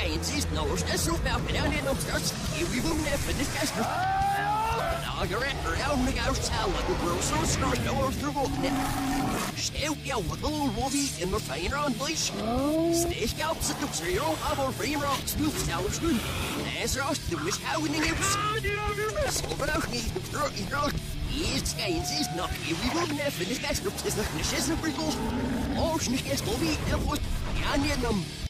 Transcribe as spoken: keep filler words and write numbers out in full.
Is no stressful about it down in the church. We will never discuss it. Now you're at around the house, how the world so strong, no through it. Still go with the little wolfie in the fire on leash. Stay scalps at the zero of our free rocks, move down soon. As us, the wish how we need it. So, but I need to throw it rock. Is gains is not here. We will never discuss it. Is the finishes of Bristol. Oh, sneak is will be. I need them.